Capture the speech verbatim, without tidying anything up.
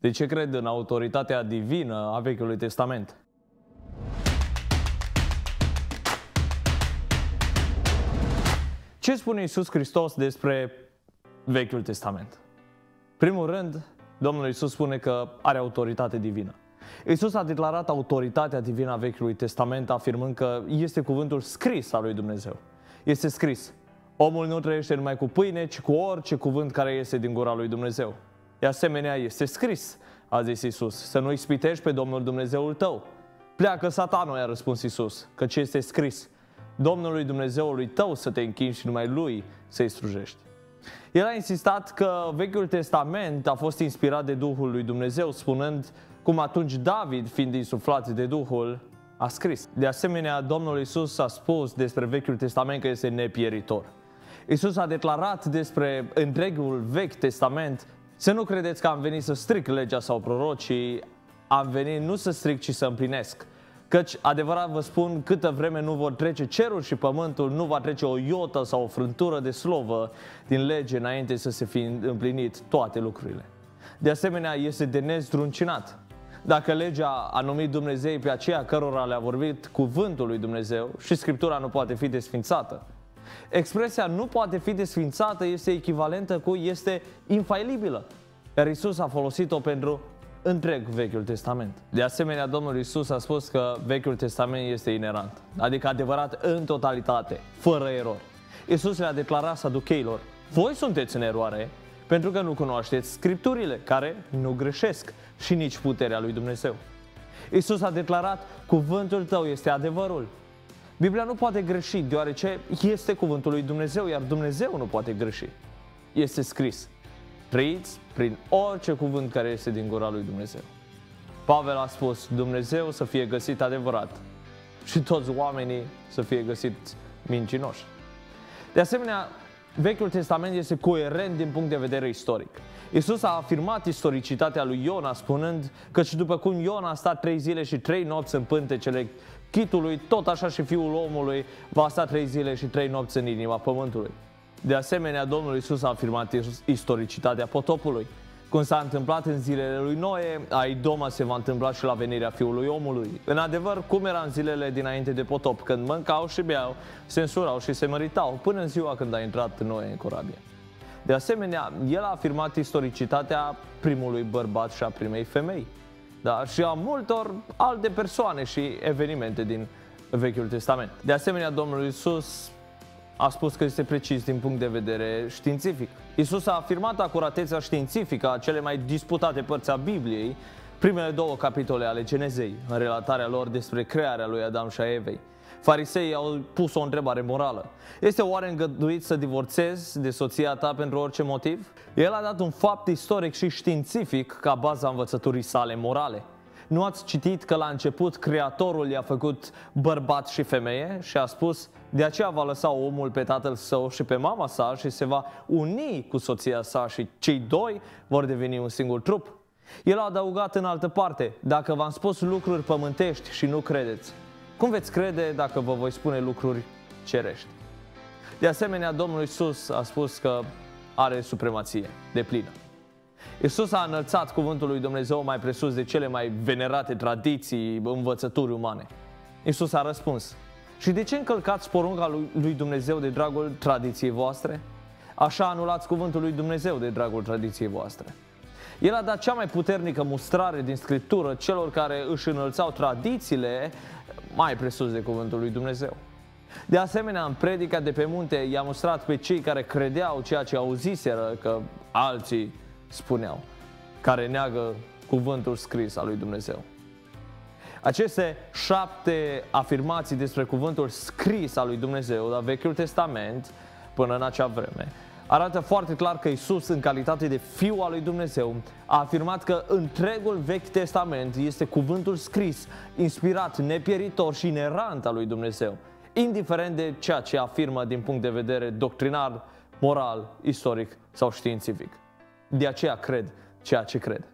De ce cred în autoritatea divină a Vechiului Testament? Ce spune Iisus Hristos despre Vechiul Testament? Primul rând, Domnul Iisus spune că are autoritate divină. Iisus a declarat autoritatea divină a Vechiului Testament, afirmând că este cuvântul scris al lui Dumnezeu. Este scris: omul nu trăiește numai cu pâine, ci cu orice cuvânt care iese din gura lui Dumnezeu. De asemenea, este scris, a zis Iisus, să nu ispitești pe Domnul Dumnezeul tău. Pleacă satanul, i-a răspuns Iisus, căci este scris: Domnului Dumnezeului tău să te închini și numai lui să-i slujești. El a insistat că Vechiul Testament a fost inspirat de Duhul lui Dumnezeu, spunând cum atunci David, fiind insuflat de Duhul, a scris. De asemenea, Domnul Iisus a spus despre Vechiul Testament că este nepieritor. Iisus a declarat despre întregul Vechi Testament: să nu credeți că am venit să stric legea sau prorocii, am venit nu să stric, ci să împlinesc. Căci, adevărat vă spun, câtă vreme nu vor trece cerul și pământul, nu va trece o iotă sau o frântură de slovă din lege înainte să se fi împlinit toate lucrurile. De asemenea, este de nezdruncinat. Dacă legea a numit Dumnezeu pe aceea cărora le-a vorbit cuvântul lui Dumnezeu și Scriptura nu poate fi desfințată. Expresia nu poate fi desfințată este echivalentă cu este infailibilă, iar Iisus a folosit-o pentru întreg Vechiul Testament. De asemenea, Domnul Iisus a spus că Vechiul Testament este inerant, adică adevărat în totalitate, fără erori. Iisus le-a declarat saducheilor: voi sunteți în eroare pentru că nu cunoașteți Scripturile, care nu greșesc, și nici puterea lui Dumnezeu. Iisus a declarat: cuvântul tău este adevărul. Biblia nu poate greși, deoarece este cuvântul lui Dumnezeu, iar Dumnezeu nu poate greși. Este scris: trăiți prin orice cuvânt care este din gura lui Dumnezeu. Pavel a spus: Dumnezeu să fie găsit adevărat și toți oamenii să fie găsiți mincinoși. De asemenea, Vechiul Testament este coerent din punct de vedere istoric. Iisus a afirmat istoricitatea lui Iona, spunând că și după cum Iona a stat trei zile și trei nopți în pântecele chitului, tot așa și Fiul omului va sta trei zile și trei nopți în inima pământului. De asemenea, Domnul Iisus a afirmat istoricitatea potopului. Cum s-a întâmplat în zilele lui Noe, a Idoma se va întâmpla și la venirea Fiului omului. În adevăr, cum era în zilele dinainte de potop, când mâncau și beau, se însurau și se măritau, până în ziua când a intrat Noe în corabie. De asemenea, el a afirmat istoricitatea primului bărbat și a primei femei, dar și a multor alte persoane și evenimente din Vechiul Testament. De asemenea, Domnul Iisus a spus că este precis din punct de vedere științific. Iisus a afirmat acuratețea științifică a cele mai disputate părți a Bibliei, primele două capitole ale Genezei, în relatarea lor despre crearea lui Adam și a Evei. Fariseii au pus o întrebare morală: este oare îngăduit să divorțezi de soția ta pentru orice motiv? El a dat un fapt istoric și științific ca baza învățăturii sale morale. Nu ați citit că la început Creatorul i-a făcut bărbat și femeie și a spus: de aceea va lăsa omul pe tatăl său și pe mama sa și se va uni cu soția sa și cei doi vor deveni un singur trup? El a adăugat în altă parte: dacă v-am spus lucruri pământești și nu credeți, cum veți crede dacă vă voi spune lucruri cerești? De asemenea, Domnul Iisus a spus că are supremație deplină. Iisus a înălțat cuvântul lui Dumnezeu mai presus de cele mai venerate tradiții, învățături umane. Iisus a răspuns: și de ce încălcați porunca lui Dumnezeu de dragul tradiției voastre? Așa anulați cuvântul lui Dumnezeu de dragul tradiției voastre. El a dat cea mai puternică mustrare din Scriptură celor care își înălțau tradițiile mai presus de cuvântul lui Dumnezeu. De asemenea, în predica de pe munte i-a mustrat pe cei care credeau ceea ce auziseră că alții spuneau, care neagă cuvântul scris al lui Dumnezeu. Aceste șapte afirmații despre cuvântul scris al lui Dumnezeu la Vechiul Testament până în acea vreme arată foarte clar că Iisus, în calitate de Fiul al lui Dumnezeu, a afirmat că întregul Vechi Testament este cuvântul scris, inspirat, nepieritor și inerant al lui Dumnezeu, indiferent de ceea ce afirmă din punct de vedere doctrinar, moral, istoric sau științific. De aceea cred ceea ce cred.